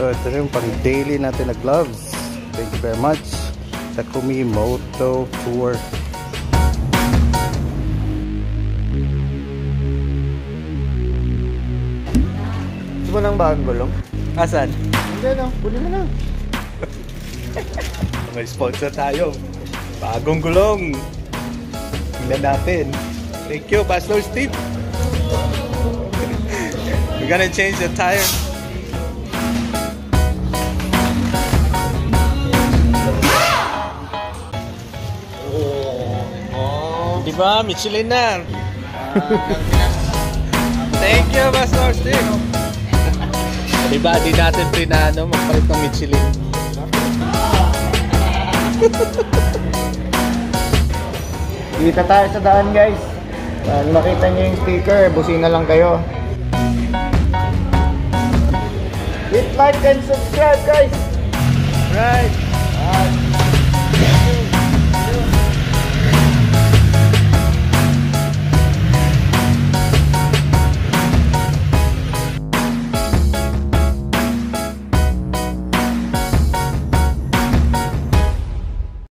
So ito rin pang daily natin na gloves. Thank you very much. Takumi Moto Tour. Gusto mo ng bagong gulong? Asan? Hindi no, buli mo na. May sponsor tayo. Bagong gulong. Tingnan natin. Thank you, Pastor Steve. We're gonna change the tire. Di ba? Michelin na. Thank you, Pastor Steve. Di ba? Di natin pinano magpalit ng Michelin. Kita tayo sa daan guys. Pag makita nyo yung sticker, busina lang kayo. Hit like and subscribe guys. Right.